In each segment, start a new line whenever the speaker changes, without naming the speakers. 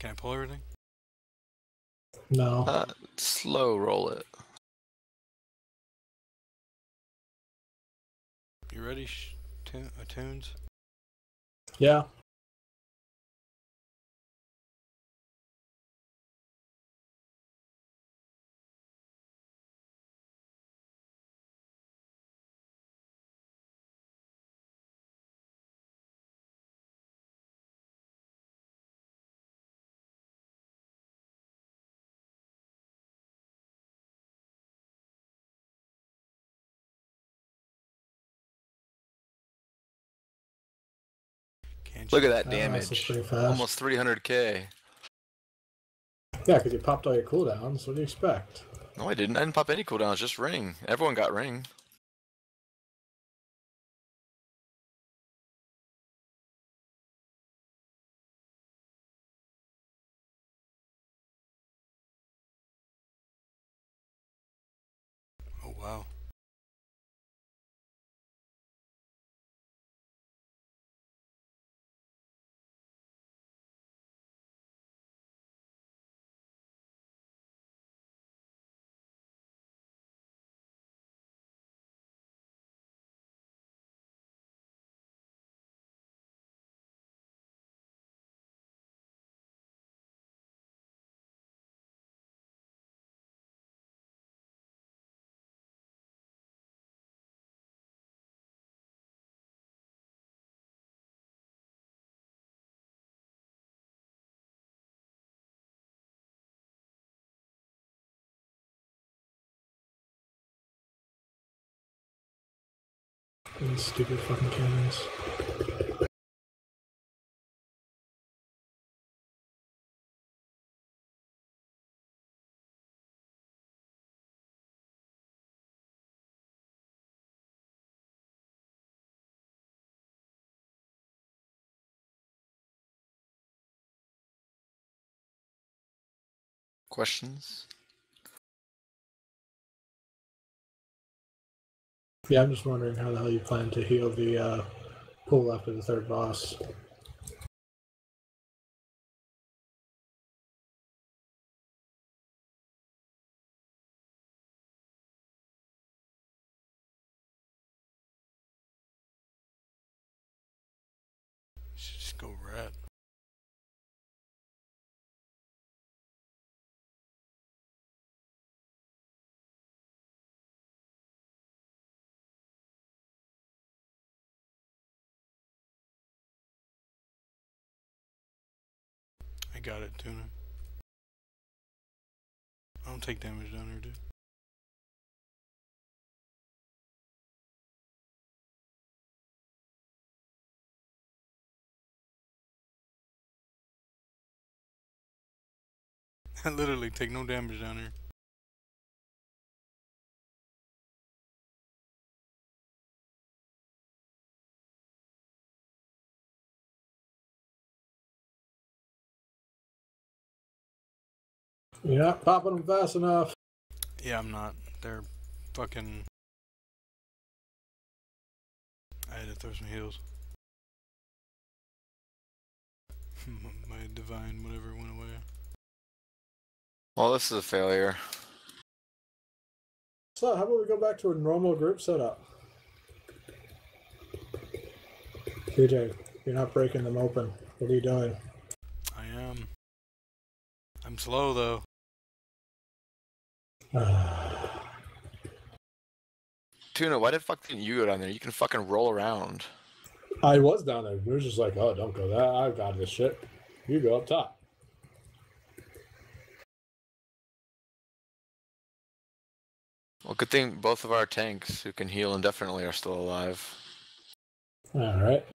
Can I pull everything?
No.
Slow roll it.
You ready, Tunes?
Yeah.
Can't
Look
you?
at that
That's
damage.
pretty fast.
Almost 300k.
Yeah, because you popped all your cooldowns. What do you expect?
No, I didn't. I didn't pop any cooldowns, just ring. Everyone got ring.
Oh, wow.
These stupid fucking cannons.
Questions?
Yeah, I'm just wondering how the hell you plan to heal the pool after the third boss.
You should just go red. I got it, Tuna. I don't take damage down here, dude. I literally take no damage down here.
You're not popping them fast enough.
Yeah, I'm not. They're fucking... I had to throw some heals. My divine whatever went away.
Well, this is a failure.
So, how about we go back to a normal group setup? TJ, you're not breaking them open. What are you doing?
I am. I'm slow, though.
Tuna, why the fuck didn't you go down there? You can fucking roll around.
I was down there. We were just like, oh, don't go there. I got this shit. You go up top.
Well, good thing both of our tanks who can heal indefinitely are still alive.
Alright.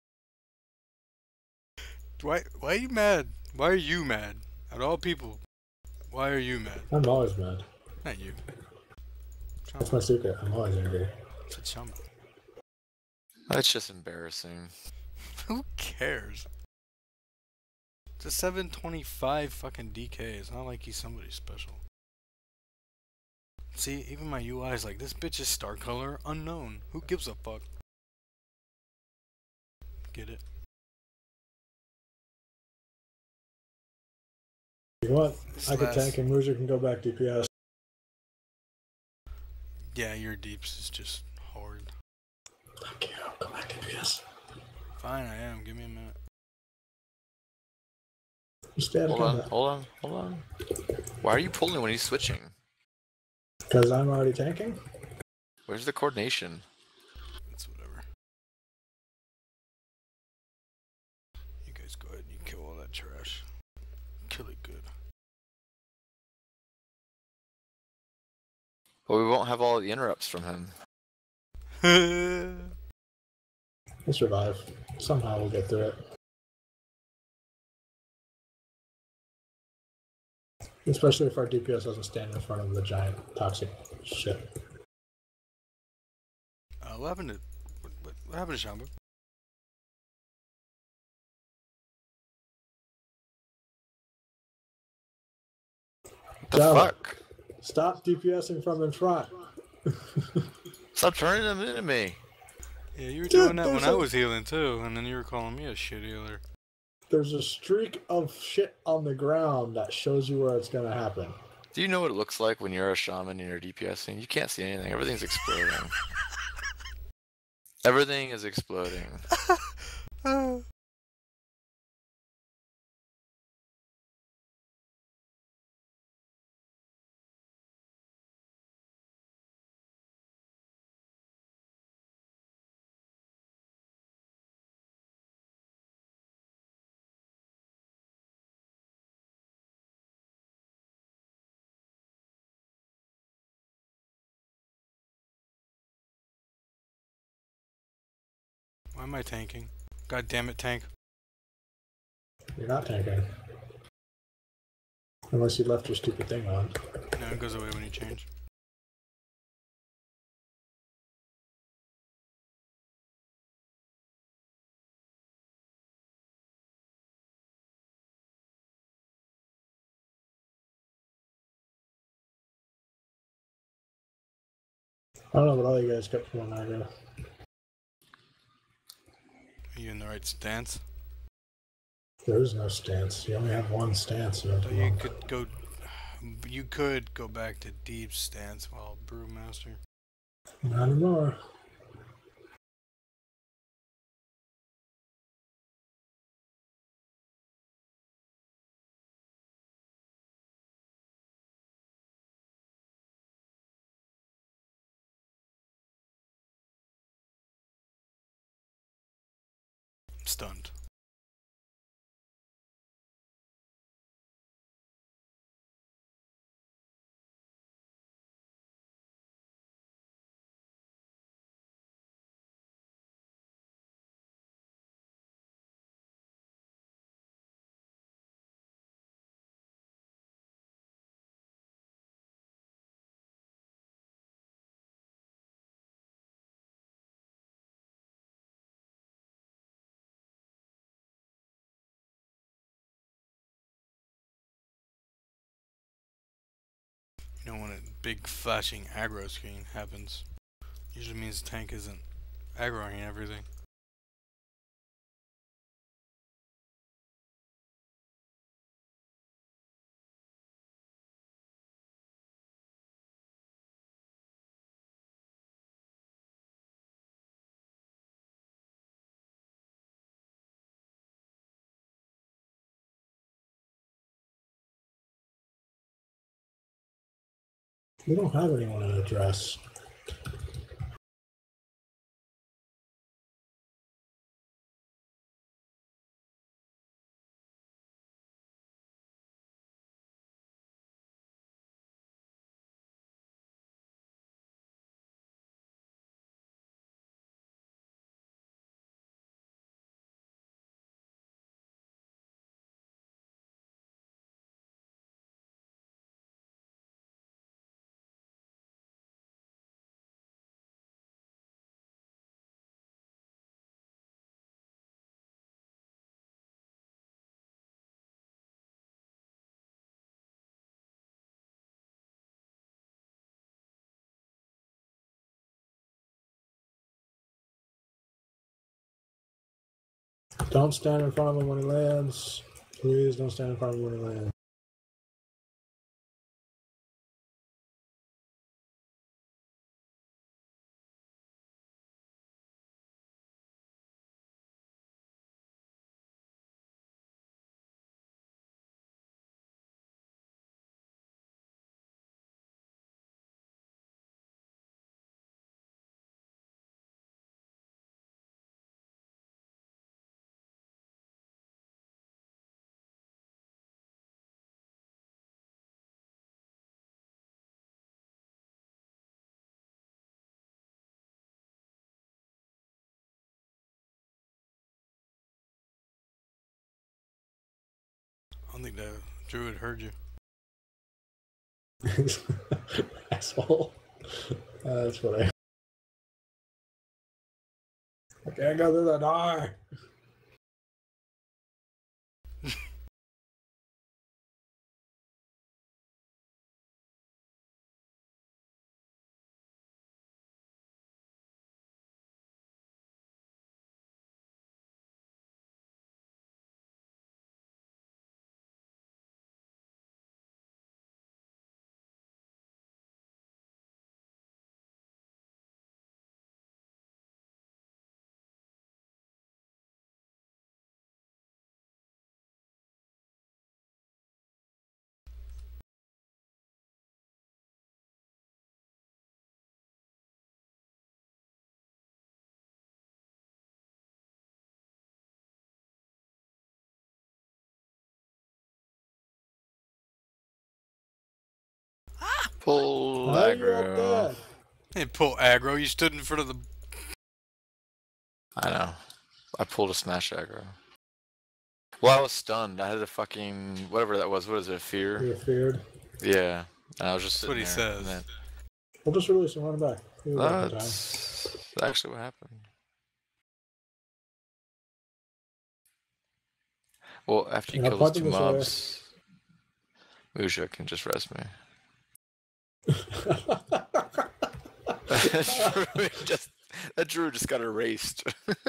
Why are you mad? Why are you mad? Out of all people, why are you mad?
I'm always mad.
Not you.
That's my secret. I'm always angry.
It's a chump.
That's just embarrassing.
Who cares? It's a 725 fucking DK. It's not like he's somebody special. See, even my UI is like, this bitch is star color unknown. Who gives a fuck? Get it?
You want? I could
Slash.
tank and Mujer can go back DPS.
Yeah, your deeps is just hard.
Thank you. Go back DPS.
Fine, I am. Give me a minute.
You stay out of
Hold on,
combat.
hold on, hold on. Why are you pulling when he's switching?
Because I'm already tanking?
Where's the coordination?
It's whatever. You guys go ahead and you kill all that trash. Kill it good.
But we won't have all the interrupts from him.
We'll survive. Somehow we'll get through it. Especially if our DPS doesn't stand in front of the giant toxic shit.
What happened to what happened to Shamba?
What the
Java.
fuck?
Stop DPSing from in front.
Stop turning them into me.
Yeah, you were
Dude,
doing that when
there's
I
a-
was healing too, and then you were calling me a shit healer.
There's a streak of shit on the ground that shows you where it's gonna happen.
Do you know what it looks like when you're a shaman and you're DPSing? You can't see anything. Everything's exploding. Everything is exploding.
Why am I tanking? God damn it, tank.
You're not tanking. Unless you left your stupid thing on.
No, it goes away when you change.
I don't know, but all you guys kept going aggro.
Are you in the right stance?
There is no stance. You only have one stance. You, have
So
to
you
monk.
could go. You could go back to deep stance while Brewmaster.
Not anymore.
Stunned. You know when a big flashing aggro screen happens, usually means the tank isn't aggroing everything.
We don't have anyone in a dress. Don't stand in front of him when he lands. Please don't stand in front of him when he lands.
don't think the druid heard you.
Asshole. That's funny. I can't go through the door.
Pull
How are you up
aggro.
there?
Hey, pull aggro. You stood in front of the.
I know. I pulled a smash aggro. Well, I was stunned. I had a fucking whatever that was. What is it? A fear?
You're feared.
Yeah. And I was just
That's what
sitting
he
there,
says.
and then-
We'll just release him, run him back. He'll be back in time.
That's actually what happened. Well, after you
And
kill
I'm
those
punching
two
this away.
mobs, Musha can just rest me. That druid just got erased.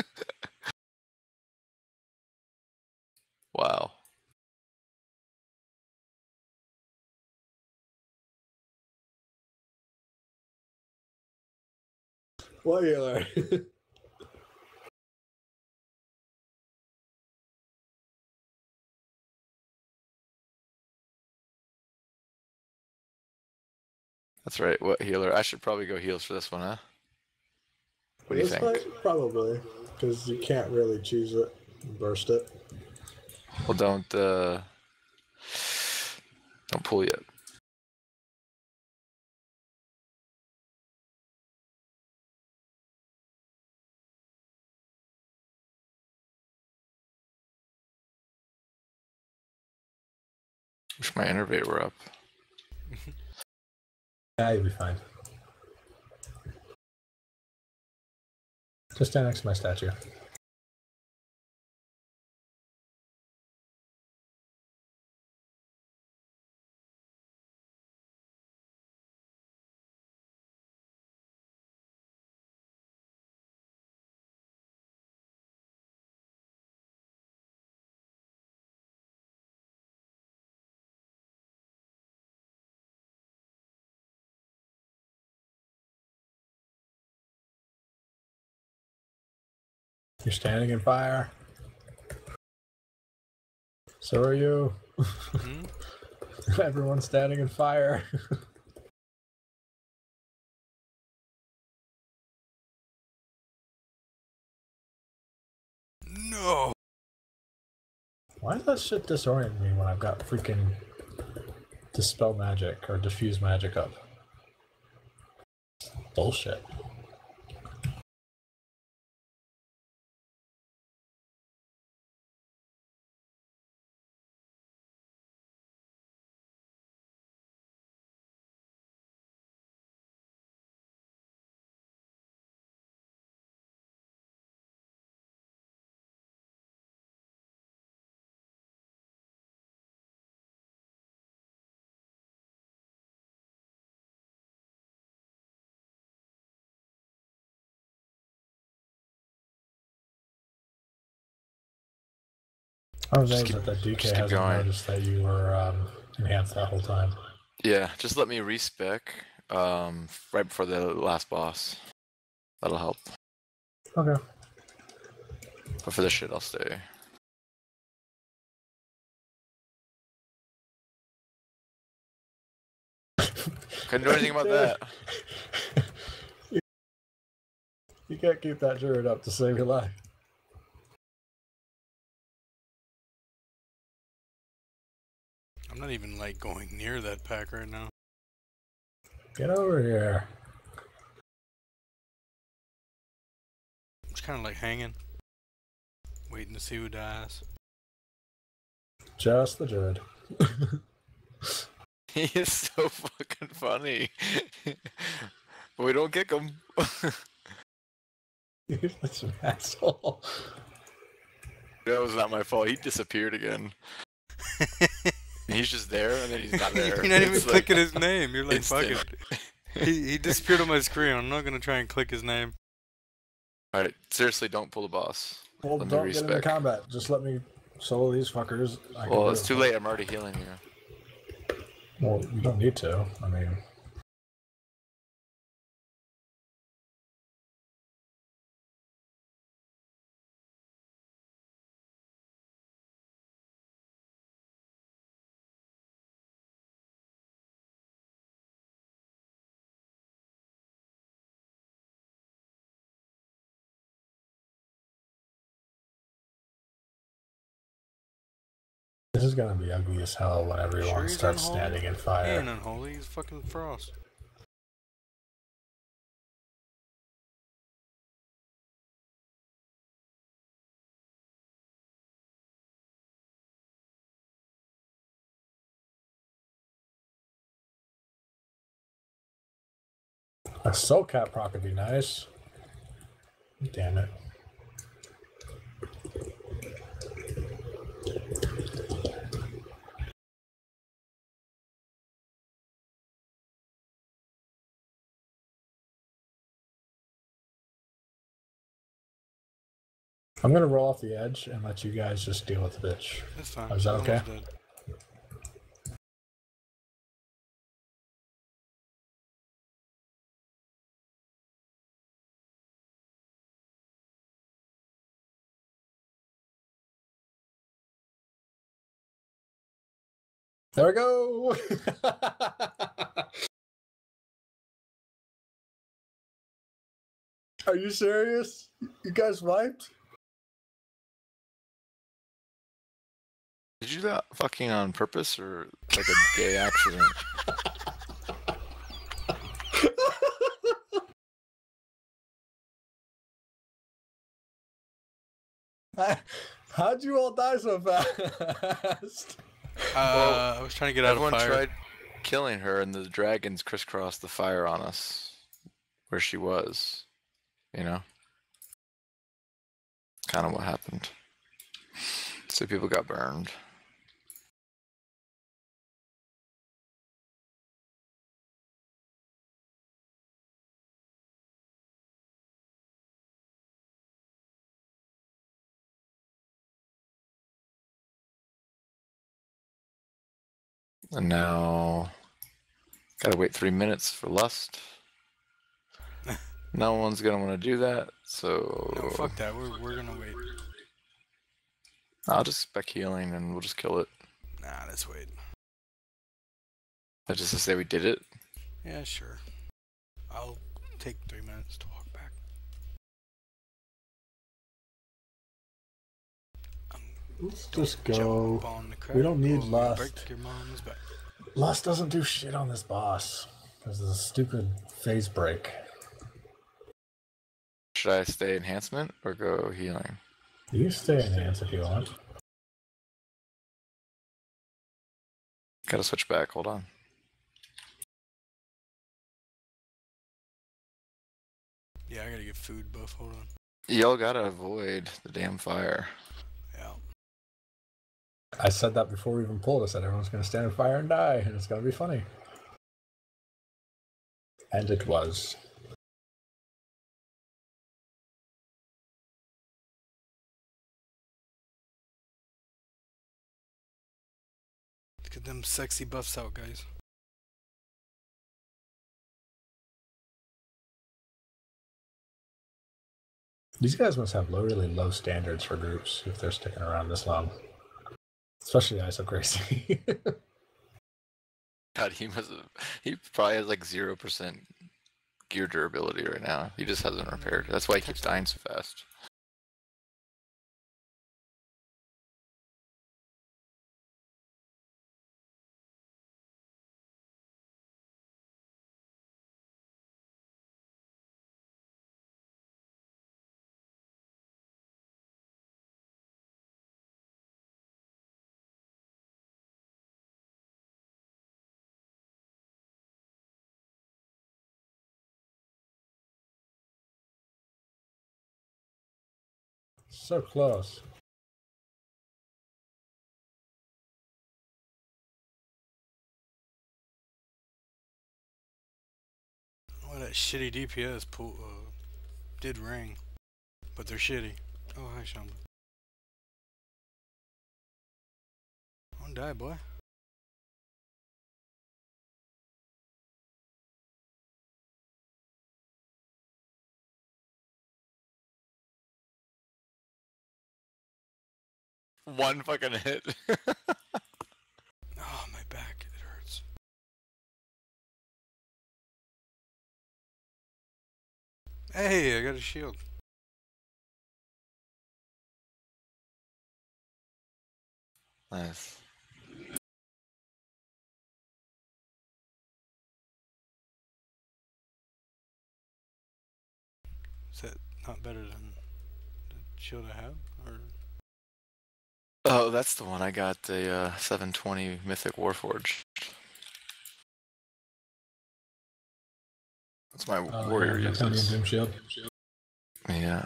Wow.
What healer?
That's right. What healer? I should probably go heals for this one, huh? What do you
This
think?
fight, probably, because you can't really choose it and burst it.
Well, don't pull yet. Wish my innervate were up.
Yeah, you'll be fine. Just stand next to my statue. You're standing in fire. So are you.
Hmm?
Everyone's standing in fire.
No.
Why does that shit disorient me when I've got freaking dispel magic or diffuse magic up? Bullshit. I was
Just
amazed that the DK
keep
hasn't
going.
noticed that you were enhanced that whole time.
Yeah, just let me respec right before the last boss. That'll help.
Okay.
But for this shit, I'll stay. Couldn't do anything about that.
You can't keep that druid up to save your life.
I'm not even like going near that pack right now.
Get over here.
I'm just kind of like hanging, waiting to see who dies.
Just the Druid.
He is so fucking funny. We don't kick him.
You're such an asshole.
That was not my fault. He disappeared again. He's just there, and then he's not there.
You're not even
It's
clicking his name. You're like, fuck
instant.
it. He disappeared on my screen. I'm not gonna try and click his name.
Alright, seriously, don't pull the boss.
Well,
Let me
don't get into
respec.
combat. Just let me solo these fuckers. I can
Well,
do
it's
it.
too late. I'm already healing you.
Well, you don't need to. I mean, this is gonna be ugly as hell when everyone
he's
starts
unholy?
standing in
He
fire.
ain't unholy. He's fucking Frost.
A soul cap proc would be nice. Damn it. I'm gonna roll off the edge and let you guys just deal with the bitch.
That's fine.
Is that
I'm
okay?
almost dead.
There we go! Are you serious? You guys wiped?
Did you do that fucking on purpose or like a gay accident?
How'd you all die so fast?
I was trying to get out of
Everyone
fire.
tried killing her, and the dragons crisscrossed the fire on us where she was. You know? Kind of what happened. So people got burned. And now, gotta wait 3 minutes for lust. No one's gonna want to do that, so
No, fuck that. We're gonna wait.
I'll just spec healing and we'll just kill it.
Nah, let's wait.
That's just to say we did it.
Yeah, sure. I'll take 3 minutes to walk back.
Let's
Don't
just go.
jump on the crack
We don't need
or you'll
lust.
break your mom's back.
Lust doesn't do shit on this boss. Because of the stupid phase break.
Should I stay enhancement or go healing?
You can stay enhanced if you want.
Gotta switch back, hold on.
Yeah, I gotta get food buff. Hold on.
Y'all gotta avoid the damn fire.
Yeah.
I said that before we even pulled. I said everyone's going to stand in fire and die, and it's going to be funny. And it was.
Let's get them sexy buffs out, guys.
These guys must have really low standards for groups if they're sticking around this long. Especially Iso Gracie.
God, he probably has like 0% gear durability right now. He just hasn't repaired. That's why he keeps dying so fast.
So close.
Oh, that shitty DPS did ring, but they're shitty. Oh, hi, Shamba. Don't die, boy.
One fucking hit.
Oh, my back, it hurts. Hey, I got a shield.
Nice.
Is that not better than the shield I have? Or
Oh, that's the one. I got the 720 Mythic Warforged. That's my warrior
yeah, Draconian
uses.
Doom Shield.
Yeah.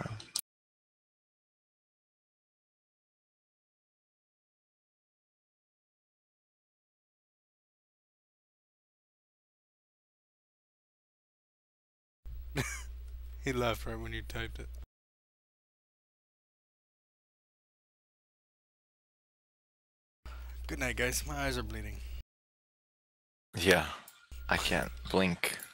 he left right when you typed it. Good night, guys. My eyes are bleeding.
Yeah. I can't blink.